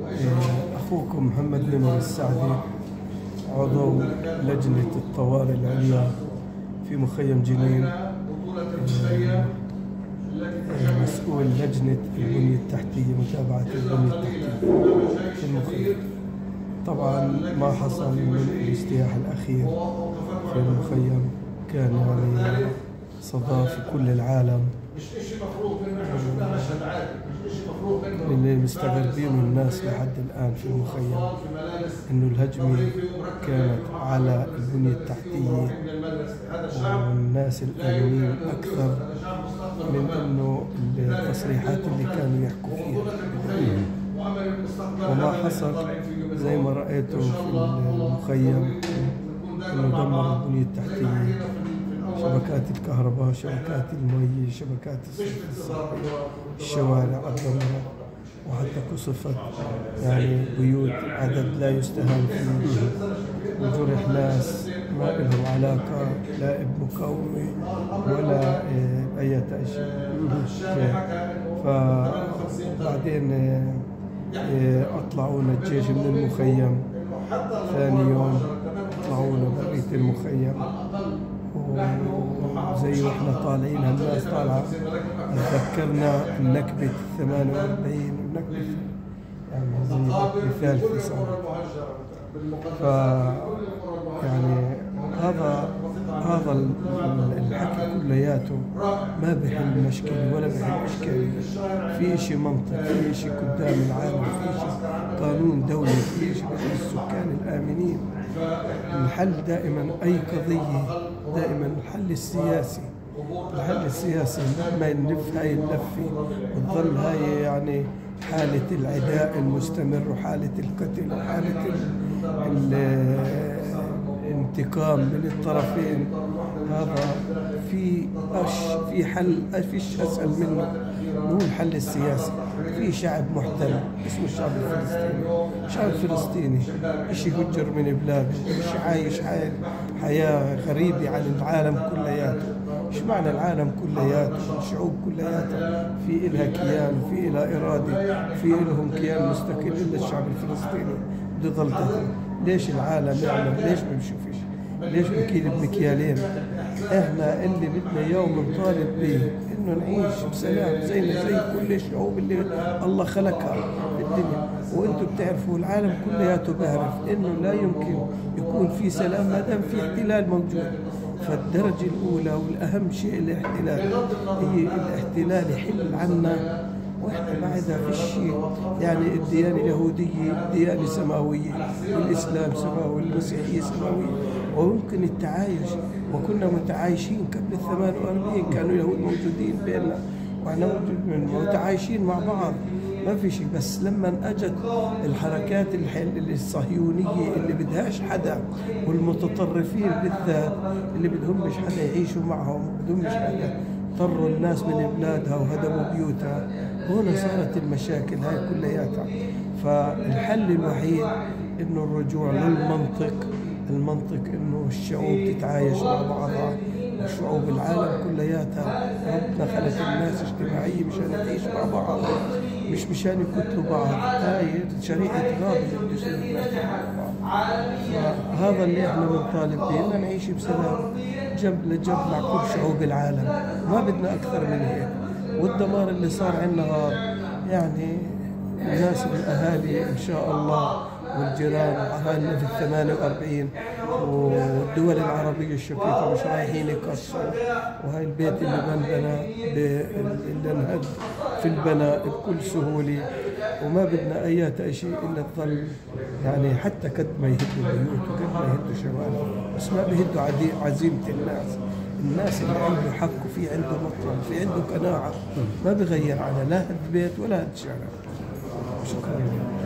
أخوكم محمد نمر السعدي، عضو لجنة الطوارئ العليا في مخيم جنين، مسؤول لجنة البنية التحتية، متابعة البنية التحتية في المخيم. طبعا ما حصل من الاجتياح الأخير في المخيم كان يعني صدى في كل العالم، اللي مستغربين الناس لحد الآن في المخيم إنه الهجمة كانت على البنية التحتية والناس الآمنين أكثر من إنه التصريحات اللي كانوا يحكوا فيها. وما حصل زي ما رأيتوا في المخيم إنه دمر البنية التحتية، شبكات الكهرباء، شبكات المي، شبكات الصحية، الشوارع الضمرة، وحتى كسفت يعني بيوت عدد لا يستهان فيه، وجرح ناس ما لهم علاقة لا بمقاومة ولا بأي شيء. فبعدين أطلعونا الجيش من المخيم، ثاني يوم أطلعونا برية المخيم، وزي واحنا طالعين الناس طالعة تذكرنا النكبة 48 والنكبة يعني زي بثالث صار. ف يعني هذا الحكي كلياته ما بحل مشكلة ولا بحل إشكالية. في إشي منطق، في إشي قدام العالم، في إشي قانون دولي، في إشي بحل السكان الآمنين. الحل دائما أي قضية دائما الحل السياسي. الحل السياسي لما نلف هاي اللفة وتظل هاي يعني حالة العداء المستمر وحالة القتل وحالة الانتقام من الطرفين، هذا في حل فيش أسهل منه، هو الحل السياسي. في شعب محتل اسمه الشعب الفلسطيني، الشعب الفلسطيني إشي هجر من بلاده، إشي عايش حياة غريبة عن العالم كلياته. إيش معنى العالم كلياته؟ الشعوب كلياتها في إلها كيان وفي إلها إرادة، في إلهم كيان مستقل، إلا الشعب الفلسطيني بده يضل تحت. ليش العالم يعمل؟ ليش ما بيشوفش؟ ليش بكيل بمكيالين؟ احنا اللي بدنا يوم نطالب به انه نعيش بسلام زينا زي كل الشعوب اللي الله خلقها في الدنيا. وانتم بتعرفوا العالم كلياته بيعرف انه لا يمكن يكون في سلام ما دام في احتلال موجود. فالدرجة الأولى والأهم شيء الاحتلال، هي الاحتلال يحل عنا، واحنا بعدها في شيء. يعني الديانة اليهودية ديانة سماوية، والإسلام سماوي، والمسيحية سماوية، ويمكن التعايش، وكنا متعايشين قبل 48 كانوا اليهود موجودين بيننا واحنا متعايشين مع بعض، ما في شيء. بس لما اجت الحركات الصهيونية اللي بدهاش حدا، والمتطرفين بالذات اللي بدهمش حدا يعيشوا معهم، بدهمش حدا، اضطروا الناس من بلادها وهدموا بيوتها، هنا صارت المشاكل هاي كلياتها. فالحل الوحيد انه الرجوع للمنطق. المنطق انه الشعوب تتعايش مع بعضها، وشعوب العالم كلياتها ربنا خلق الناس اجتماعية مشان تعيش مع بعض، مش مشان يقتلوا بعض. هاي شريعة غابة اللي بده الناس مع بعض. هذا اللي احنا بنطالب به، اننا نعيش بسلام جنب لجنب مع كل شعوب العالم، ما بدنا اكثر من هيك. والدمار اللي صار عندنا يعني الناس الاهالي ان شاء الله والجيران وأهالينا في 48 والدول العربية الشقيقة مش رايحين يكسروا. وهاي البيت اللي بنبنى اللي انهد في البناء بكل سهولة، وما بدنا أي شيء إلا تظل يعني حتى قد ما يهدوا البيوت وقد ما يهدوا شوارع، بس ما بيهدوا عزيمة الناس اللي عنده حق وفي عنده مطلب وفي عنده قناعة، ما بغير على لا هد بيت ولا هد شارع. شكرا.